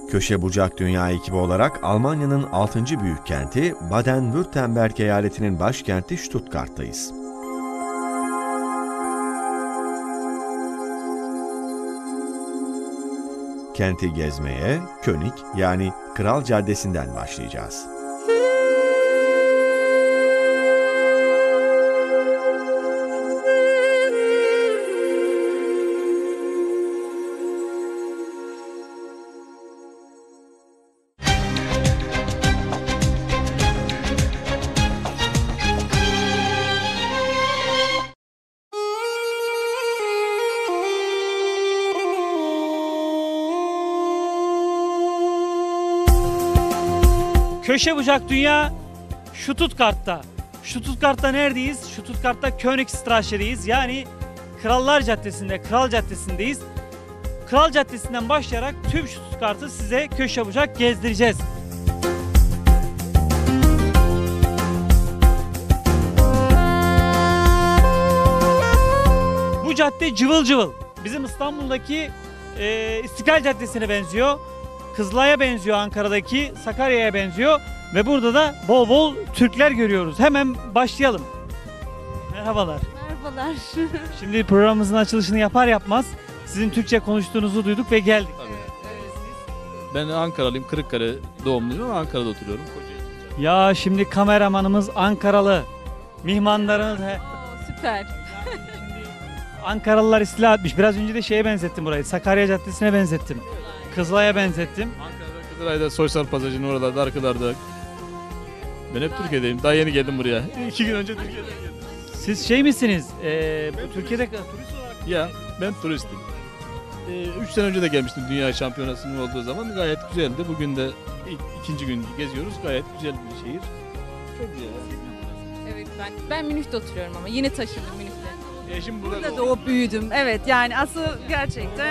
Köşe Bucak Dünya ekibi olarak Almanya'nın 6. büyük kenti Baden-Württemberg eyaletinin başkenti Stuttgart'tayız. Kenti gezmeye König yani Kral Caddesi'nden başlayacağız. Köşe Bucak Dünya Stuttgart'ta. Stuttgart'ta neredeyiz? Stuttgart'ta Königstrasse'deyiz. Yani Krallar Caddesi'nde, Kral Caddesi'ndeyiz. Kral Caddesi'nden başlayarak tüm Stuttgart'ı size köşe bucak gezdireceğiz. Bu cadde cıvıl cıvıl. Bizim İstanbul'daki İstiklal Caddesi'ne benziyor. Kızılay'a benziyor, Ankara'daki Sakarya'ya benziyor ve burada da bol bol Türkler görüyoruz. Hemen başlayalım. Merhabalar. Merhabalar. Şimdi programımızın açılışını yapar yapmaz sizin Türkçe konuştuğunuzu duyduk ve geldik. Ben Ankaralıyım, Kırıkkale doğumluyum ama Ankara'da oturuyorum. Ya şimdi kameramanımız Ankaralı, mihmandarımız Süper. Şimdi Ankaralılar istila etmiş. Biraz önce de şeye benzettim burayı, Sakarya Caddesi'ne benzettim. Kızılay'a benzettim. Ankara'da, Kızılay'da, Soysal Pasajı'nın oralarda, arkalarda. Ben hep Türkiye'deyim. Daha yeni geldim buraya. 2 gün önce Türkiye'den geldim. Siz şey misiniz? Türkiye'de turist olarak... Ya ben turistim. 3 sene önce de gelmiştim dünya şampiyonasının olduğu zaman. Gayet güzeldi. Bugün de ikinci gün geziyoruz. Gayet güzel bir şehir. Çok güzel. Evet, ben Münih'te oturuyorum ama yeni taşındım Münih'te. Eşim Burada doğup büyüdüm. Evet, yani asıl gerçekten...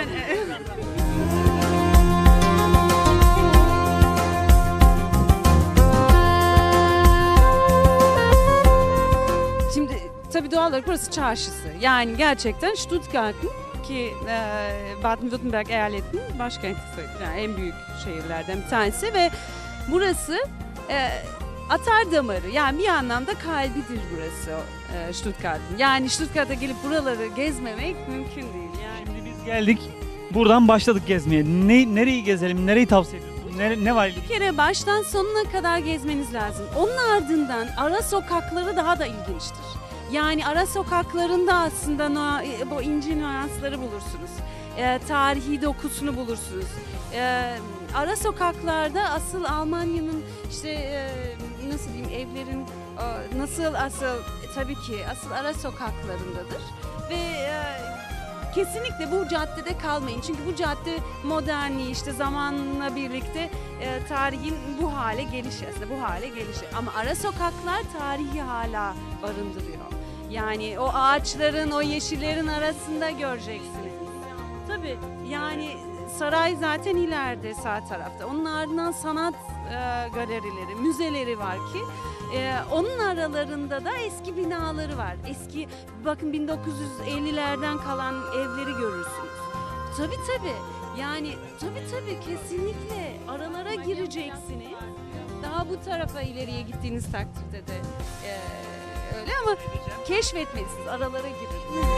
Şimdi tabii doğal olarak burası çarşısı. Yani gerçekten Stuttgart'ın ki Baden-Württemberg eyaletinin başkenti sayılır. Yani en büyük şehirlerden bir tanesi ve burası atar damarı, yani bir anlamda kalbidir burası Stuttgart'ın. Yani Stuttgart'a gelip buraları gezmemek mümkün değil. Yani. Şimdi biz geldik, buradan başladık gezmeye. Nereyi gezelim, nereyi tavsiye ediyorsun? Ne var? Bir kere baştan sonuna kadar gezmeniz lazım. Onun ardından ara sokakları daha da ilginçtir. Yani ara sokaklarında aslında bu ince nüansları bulursunuz. Tarihi dokusunu bulursunuz. Ara sokaklarda asıl Almanya'nın işte nasıl diyeyim, evlerin tabii ki asıl ara sokaklarındadır. Ve kesinlikle bu caddede kalmayın. Çünkü bu cadde modernliği işte zamanla birlikte tarihin bu hale gelişi aslında bu hale gelişi. Ama ara sokaklar tarihi hala barındırıyor. Yani o ağaçların, o yeşillerin arasında göreceksiniz. Tabii yani saray zaten ileride sağ tarafta. Onun ardından sanat galerileri, müzeleri var ki onun aralarında da eski binaları var. Eski, bakın 1950'lerden kalan evleri görürsünüz. Tabii yani tabii kesinlikle aralara gireceksiniz. Daha bu tarafa ileriye gittiğiniz takdirde de öyle ama keşfetmelisiniz, aralara girin.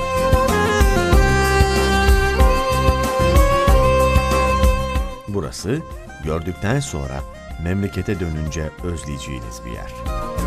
Burası gördükten sonra memlekete dönünce özleyeceğiniz bir yer.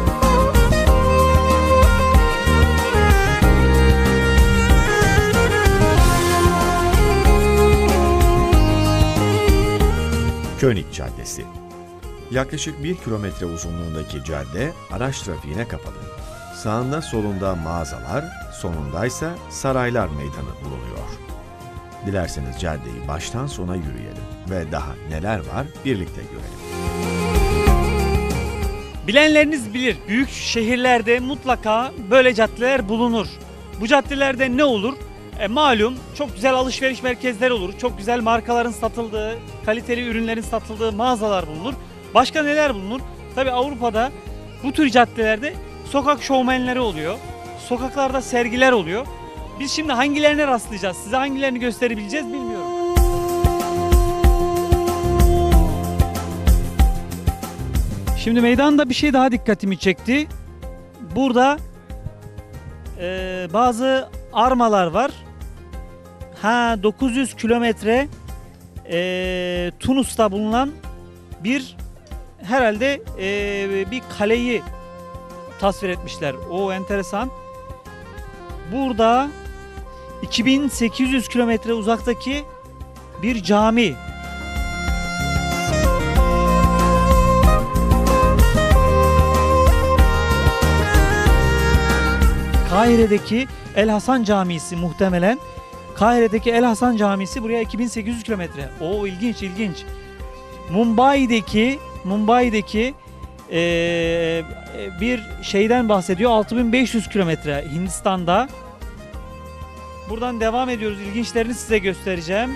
König Caddesi. Yaklaşık 1 kilometre uzunluğundaki cadde araç trafiğine kapalı. Sağında solunda mağazalar, sonundaysa saraylar meydanı bulunuyor. Dilerseniz caddeyi baştan sona yürüyelim ve daha neler var birlikte görelim. Bilenleriniz bilir, büyük şehirlerde mutlaka böyle caddeler bulunur. Bu caddelerde ne olur? Malum çok güzel alışveriş merkezleri olur, çok güzel markaların satıldığı, kaliteli ürünlerin satıldığı mağazalar bulunur. Başka neler bulunur? Tabii Avrupa'da bu tür caddelerde sokak şovmenleri oluyor, sokaklarda sergiler oluyor. Biz şimdi hangilerine rastlayacağız, size hangilerini gösterebileceğiz bilmiyorum. Şimdi meydanda bir şey daha dikkatimi çekti. Burada bazı armalar var. 900 kilometre Tunus'ta bulunan bir herhalde bir kaleyi tasvir etmişler. O enteresan. Burada 2800 kilometre uzaktaki bir cami. Kahire'deki El Hasan Camisi muhtemelen. Kahire'deki El Hasan Camisi buraya 2800 kilometre. O ilginç, ilginç. Mumbai'deki bir şeyden bahsediyor. 6500 kilometre Hindistan'da. Buradan devam ediyoruz. İlginçlerini size göstereceğim.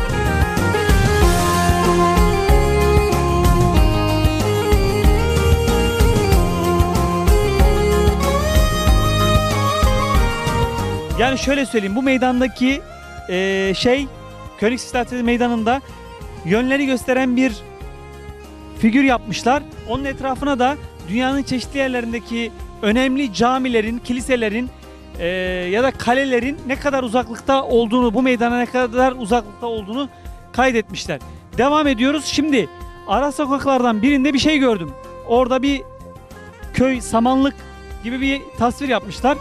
Yani şöyle söyleyeyim, bu meydandaki Königsstraße meydanında yönleri gösteren bir figür yapmışlar. Onun etrafına da dünyanın çeşitli yerlerindeki önemli camilerin, kiliselerin ya da kalelerin ne kadar uzaklıkta olduğunu, bu meydana ne kadar uzaklıkta olduğunu kaydetmişler. Devam ediyoruz. Şimdi ara sokaklardan birinde bir şey gördüm. Orada bir köy, samanlık gibi bir tasvir yapmışlar.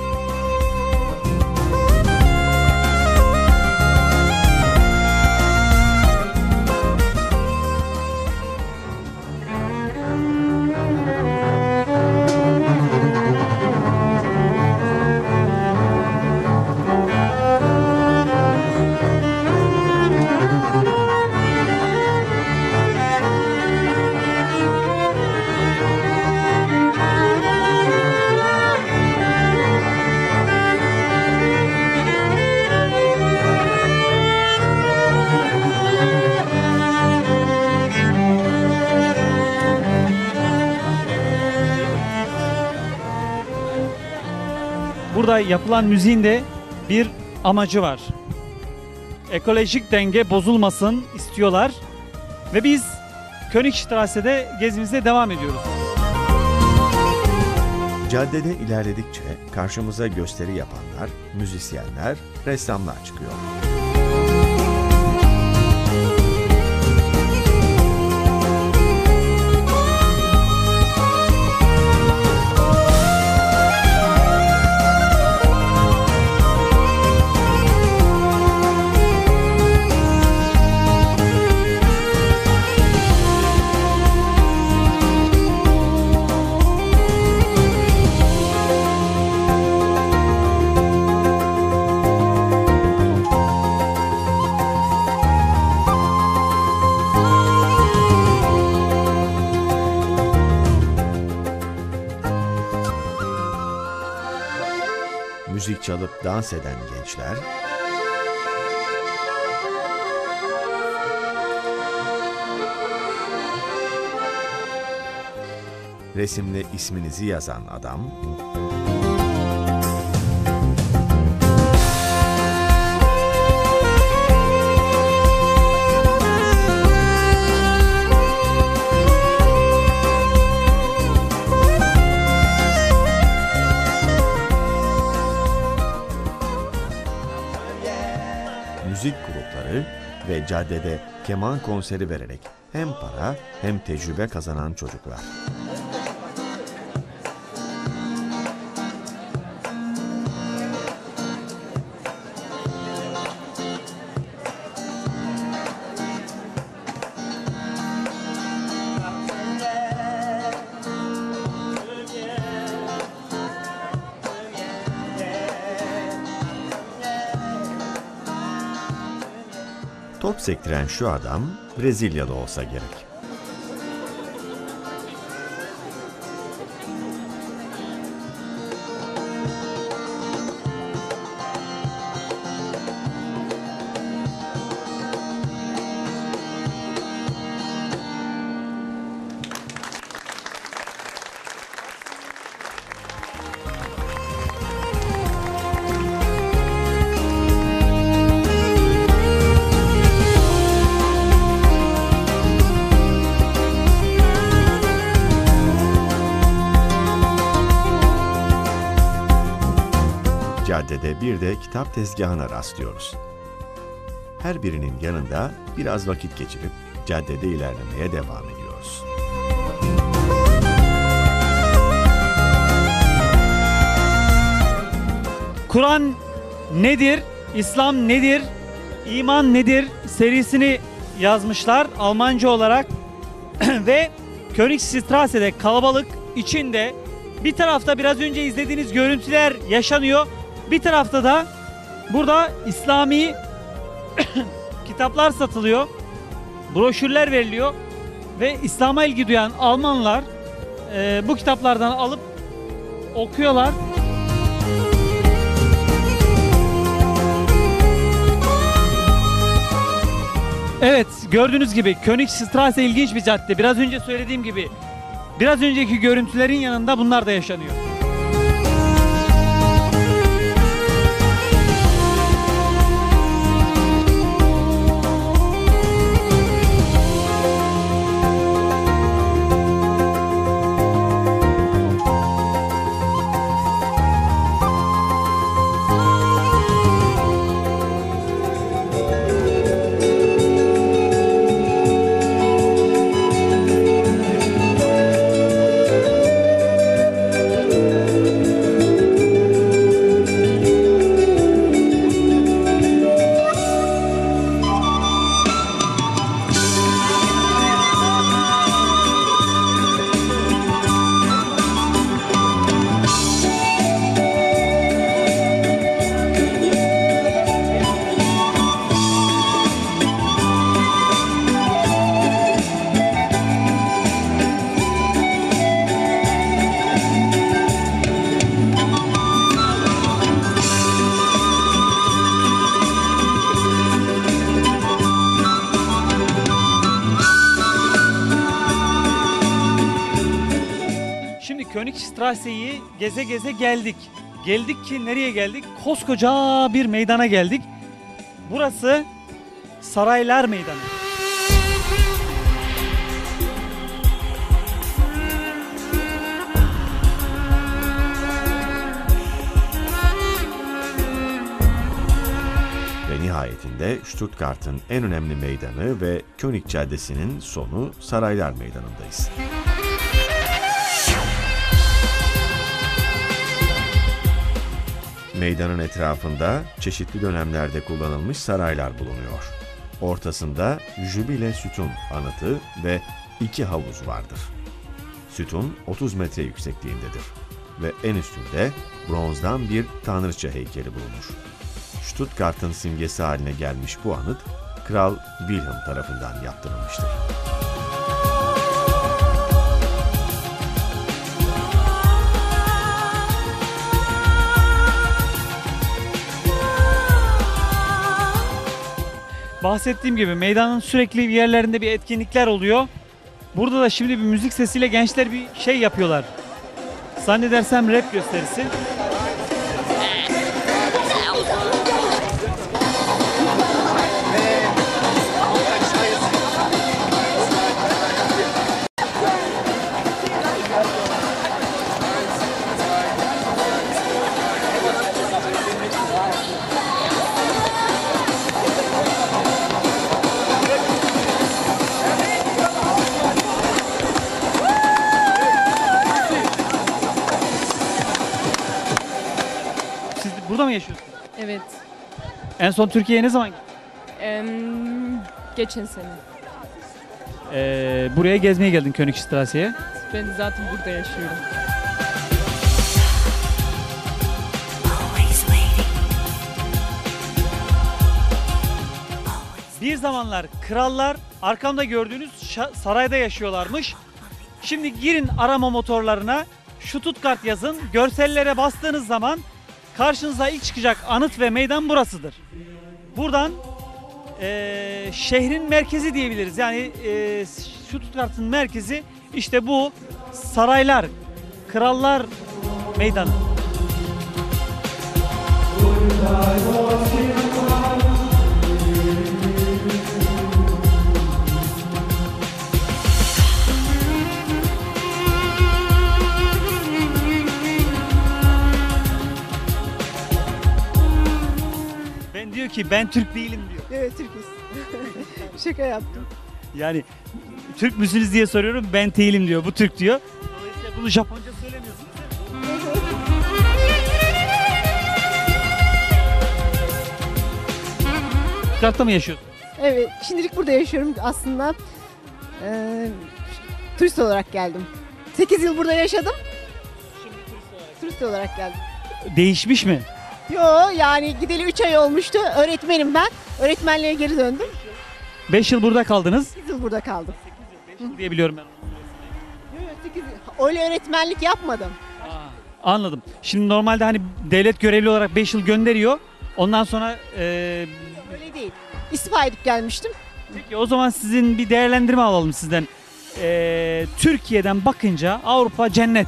Burada yapılan müziğin de bir amacı var. Ekolojik denge bozulmasın istiyorlar. Ve biz Königstrasse'de gezimize devam ediyoruz. Caddede ilerledikçe karşımıza gösteri yapanlar, müzisyenler, ressamlar çıkıyor. Müzik çalıp dans eden gençler, resimle isminizi yazan adam, müzik grupları ve caddede keman konseri vererek hem para hem tecrübe kazanan çocuklar. Top sektiren şu adam Brezilyalı olsa gerek. caddede bir de kitap tezgahına rastlıyoruz. Her birinin yanında biraz vakit geçirip caddede ilerlemeye devam ediyoruz. Kur'an nedir? İslam nedir? İman nedir? Serisini yazmışlar Almanca olarak ve Königstrasse'de kalabalık içinde bir tarafta biraz önce izlediğiniz görüntüler yaşanıyor. Bir tarafta da burada İslami kitaplar satılıyor. Broşürler veriliyor ve İslam'a ilgi duyan Almanlar bu kitaplardan alıp okuyorlar. Evet, gördüğünüz gibi Königstrasse ilginç bir cadde. Biraz önce söylediğim gibi biraz önceki görüntülerin yanında bunlar da yaşanıyor. Königstrasse'yi geze geze geldik. Geldik ki nereye geldik? Koskoca bir meydana geldik. Burası Saraylar Meydanı. Ve nihayetinde Stuttgart'ın en önemli meydanı ve König Caddesi'nin sonu Saraylar Meydanı'ndayız. Meydanın etrafında çeşitli dönemlerde kullanılmış saraylar bulunuyor. Ortasında Jübile Sütun anıtı ve 2 havuz vardır. Sütun 30 metre yüksekliğindedir ve en üstünde bronzdan bir tanrıça heykeli bulunur. Stuttgart'ın simgesi haline gelmiş bu anıt, Kral Wilhelm tarafından yaptırılmıştır. Bahsettiğim gibi meydanın sürekli bir yerlerinde bir etkinlikler oluyor. Burada da şimdi bir müzik sesiyle gençler bir şey yapıyorlar. Zannedersem rap gösterisi. Burada mı yaşıyorsun? Evet. En son Türkiye'ye ne zaman gittin? Geçen sene. Buraya gezmeye geldin Königstrasse'ye. Ben zaten burada yaşıyorum. Bir zamanlar krallar arkamda gördüğünüz sarayda yaşıyorlarmış. Şimdi girin arama motorlarına, Stuttgart yazın, görsellere bastığınız zaman karşınıza ilk çıkacak anıt ve meydan burasıdır. Buradan şehrin merkezi diyebiliriz. Yani Stuttgart'ın merkezi işte bu saraylar, krallar meydanı. ki ben Türk değilim diyor. Evet, Türküz. Şaka yaptım. Yani Türk müsünüz diye soruyorum, ben değilim diyor. Bu Türk diyor. Dolayısıyla bunu Japonca söylemiyorsunuz. Stuttgart'ta mı yaşıyorsun? Evet, şimdilik burada yaşıyorum aslında. Turist olarak geldim. 8 yıl burada yaşadım. Turist olarak geldim. Değişmiş mi? Yo, yani gideli 3 ay olmuştu. Öğretmenim ben. Öğretmenliğe geri döndüm. 5 yıl burada kaldınız 8 yıl burada kaldım. diye biliyorum ben. Yo, 8 yıl. Öyle öğretmenlik yapmadım. Anladım. Şimdi normalde hani devlet görevli olarak 5 yıl gönderiyor. Ondan sonra Öyle değil. İstifa edip gelmiştim. peki o zaman sizin bir değerlendirme alalım sizden. Türkiye'den bakınca Avrupa cennet.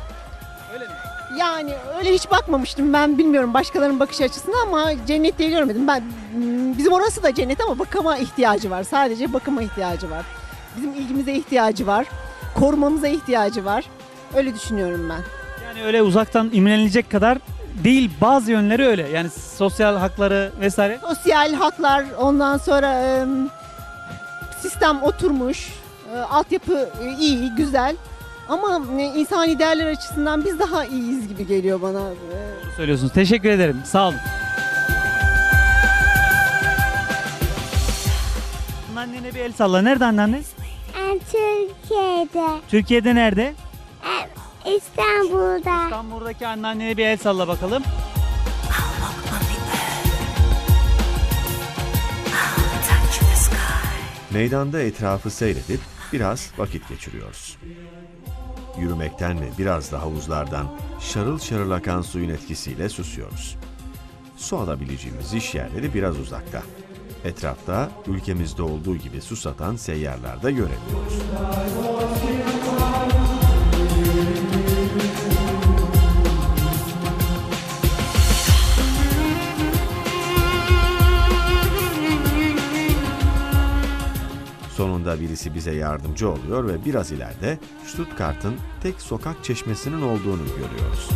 Yani öyle hiç bakmamıştım. Ben bilmiyorum başkalarının bakış açısını ama cennet diye görmedim. Bizim orası da cennet ama bakıma ihtiyacı var. Sadece bakıma ihtiyacı var. Bizim ilgimize ihtiyacı var. Korumamıza ihtiyacı var. Öyle düşünüyorum ben. Yani öyle uzaktan imrenilecek kadar değil, bazı yönleri öyle. Yani sosyal hakları vesaire. Sosyal haklar, ondan sonra sistem oturmuş, altyapı iyi, güzel. Ama insani değerler açısından biz daha iyiyiz gibi geliyor bana. Doğru söylüyorsunuz. Teşekkür ederim. Sağ olun. Annene bir el salla. Nerede anneanne? Türkiye'de, Türkiye'de nerede? İstanbul'da. İstanbul'daki anneannene bir el salla bakalım. Meydanda etrafı seyredip biraz vakit geçiriyoruz. Yürümekten ve biraz da havuzlardan şarıl şarıl akan suyun etkisiyle susuyoruz. Su alabileceğimiz iş yerleri biraz uzakta. Etrafta ülkemizde olduğu gibi su satan seyyarlar da görebiliyoruz. Sonunda birisi bize yardımcı oluyor ve biraz ileride Stuttgart'ın tek sokak çeşmesinin olduğunu görüyoruz.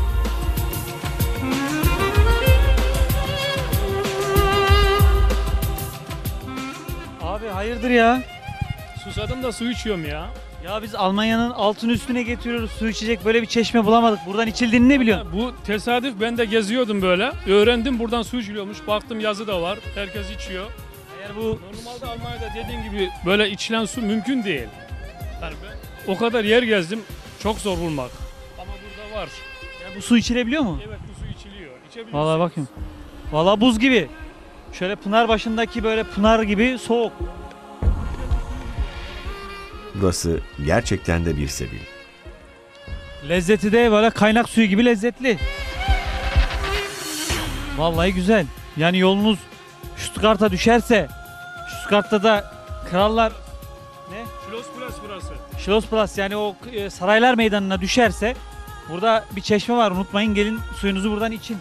Abi hayırdır ya? Susadım da su içiyorum ya. Ya biz Almanya'nın altını üstüne getiriyoruz. Su içecek böyle bir çeşme bulamadık. Buradan içildiğini ne biliyorsun? Bu tesadüf, ben de geziyordum böyle. Öğrendim buradan su içiliyormuş. Baktım yazı da var. Herkes içiyor. Eğer bu Normalde Almanya'da dediğin gibi böyle içilen su mümkün değil. Yani ben o kadar yer gezdim. Çok zor bulmak. Ama burada var. bu su içilebiliyor mu? Evet, bu su içiliyor. İçebiliyorsun. Vallahi bakayım. Vallahi buz gibi. Şöyle pınar başındaki böyle pınar gibi soğuk. Burası gerçekten de bir sebil. Lezzeti de böyle kaynak suyu gibi lezzetli. Vallahi güzel. Yani yolunuz Stuttgart'a düşerse, Stuttgart'ta da krallar ne? Schlossplatz burası. Schlossplatz yani o saraylar meydanına düşerse burada bir çeşme var, unutmayın, gelin suyunuzu buradan için.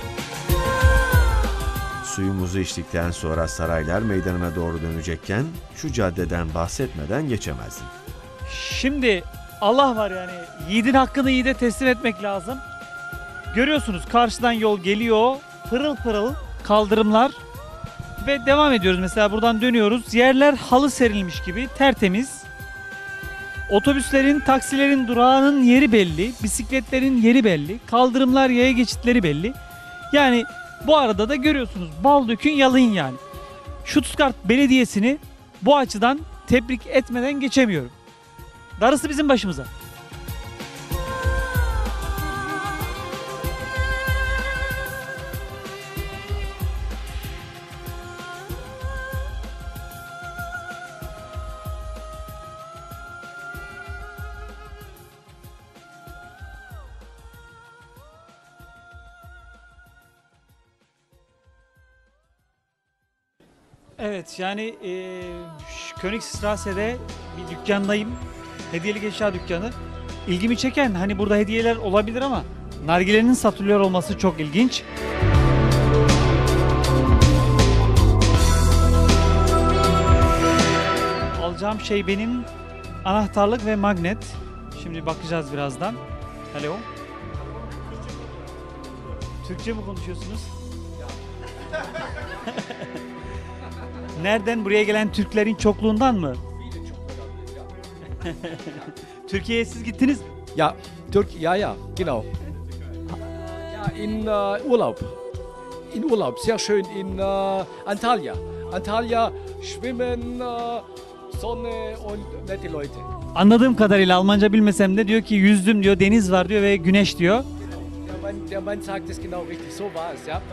Suyumuzu içtikten sonra Saraylar Meydanı'na doğru dönecekken şu caddeden bahsetmeden geçemezdim. Şimdi Allah var yani, yiğidin hakkını yiğide teslim etmek lazım. Görüyorsunuz karşıdan yol geliyor, pırıl pırıl kaldırımlar ve devam ediyoruz. Mesela buradan dönüyoruz, yerler halı serilmiş gibi tertemiz. Otobüslerin, taksilerin durağının yeri belli, bisikletlerin yeri belli, kaldırımlar, yaya geçitleri belli. Yani bu arada da görüyorsunuz bal dökün yalayın yani. Stuttgart Belediyesi'ni bu açıdan tebrik etmeden geçemiyorum. Darısı bizim başımıza. Evet yani Königstrasse'de bir dükkandayım. Hediyelik eşya dükkanı. İlgimi çeken hani burada hediyeler olabilir ama nargilenin satılıyor olması çok ilginç. Alacağım şey benim anahtarlık ve magnet. Şimdi bakacağız birazdan. Hello. Türkçe mi konuşuyorsunuz? Nereden? Buraya gelen Türklerin çokluğundan mı? Türkiye'ye siz gittiniz mi? Ja, ja, genau. Ja, in Urlaub. In Urlaub, sehr schön in Antalya. Antalya, Schwimmen, Sonne und nette Leute. Anladığım kadarıyla Almanca bilmesem de diyor ki yüzdüm diyor, deniz var diyor ve güneş diyor. Der Mann sagt es genau richtig, so war es, ja.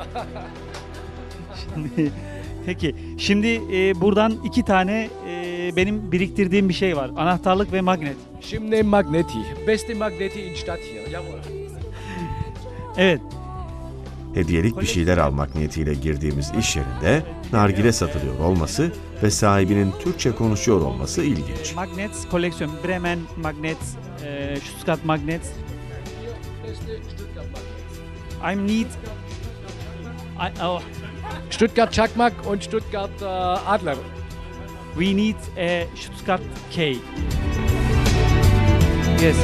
Peki şimdi buradan 2 tane benim biriktirdiğim bir şey var. Anahtarlık ve magnet. Schimne Magneti, beste Magneti in Stadt hier, jawohl. Evet. Hediyelik bir şeyler almak niyetiyle girdiğimiz iş yerinde nargile satılıyor olması ve sahibinin Türkçe konuşuyor olması ilginç. Magnets koleksiyon. Bremen Magnets, Stuttgart Magnets. Beste Stuttgart Magneti. I'm need... oh, Stuttgart Çakmak und Stuttgart Adler. we need a Stuttgart cake. Yes.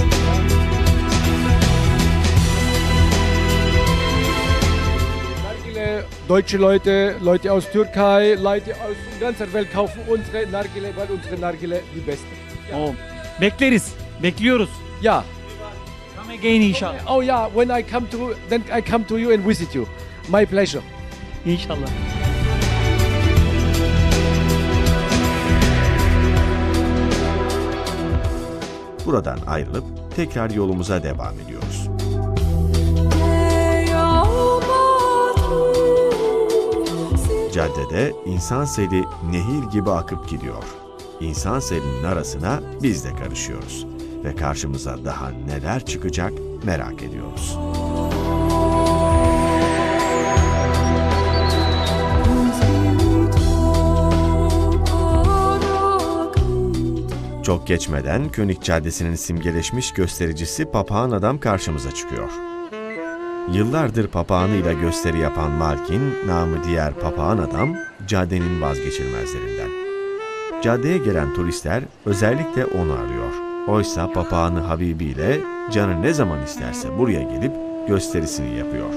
Nargile, deutsche Leute, Leute aus Türkei, Leute aus ganzer Welt kaufen unsere Nargile, weil unsere Nargile die beste. Oh. Bekleriz. Bekliyoruz. Ja. Come again inşallah. Oh yeah, when I come to, then I come to you and visit you. My pleasure. İnşallah. Buradan ayrılıp tekrar yolumuza devam ediyoruz. Caddede insan seli nehir gibi akıp gidiyor. İnsan selinin arasına biz de karışıyoruz. Ve karşımıza daha neler çıkacak merak ediyoruz. Çok geçmeden König Caddesi'nin simgeleşmiş göstericisi Papağan Adam karşımıza çıkıyor. Yıllardır papağanıyla gösteri yapan Malkin, namı diğer Papağan Adam, caddenin vazgeçilmezlerinden. Caddeye gelen turistler özellikle onu arıyor. Oysa papağanı Habibi ile canı ne zaman isterse buraya gelip gösterisini yapıyor.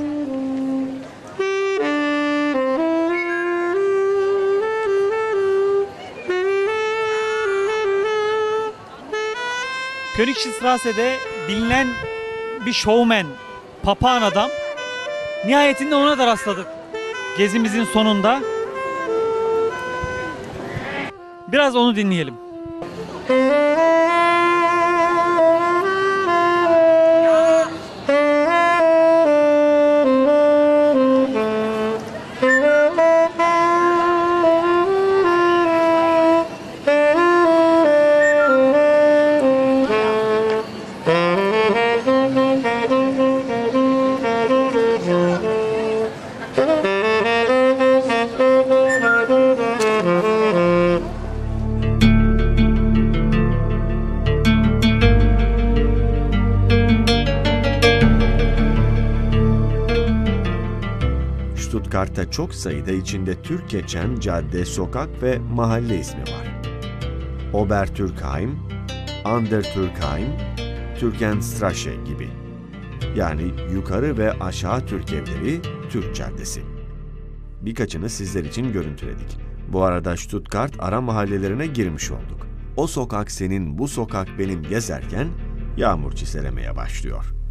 Königstrasse'de bilinen bir showman, Papağan Adam. Nihayetinde ona da rastladık gezimizin sonunda. Biraz onu dinleyelim. Stuttgart'ta çok sayıda içinde Türk geçen cadde, sokak ve mahalle ismi var. Obertürkheim, Untertürkheim, Türkenstraße gibi. Yani yukarı ve aşağı Türk evleri, Türk Caddesi. Birkaçını sizler için görüntüledik. Bu arada Stuttgart ara mahallelerine girmiş olduk. O sokak senin, bu sokak benim gezerken yağmur çiselemeye başlıyor.